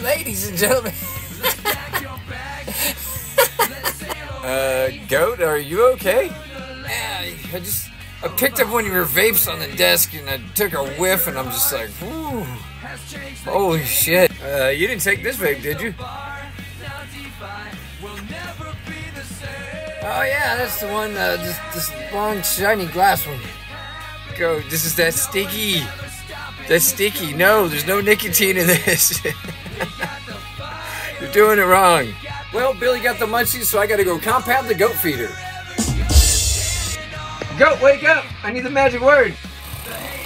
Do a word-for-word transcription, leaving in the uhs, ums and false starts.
Ladies and gentlemen. uh, Goat, are you okay? Yeah, I just I picked up one of your vapes on the desk and I took a whiff and I'm just like, whoo, holy shit. Uh, you didn't take this vape, did you? Oh yeah, that's the one, uh, this, this long shiny glass one. Go, this is that sticky. That's sticky. No, there's no nicotine in this. You're doing it wrong. Well, Billy got the munchies, so I gotta go compound the goat feeder. Goat, wake up! I need the magic word.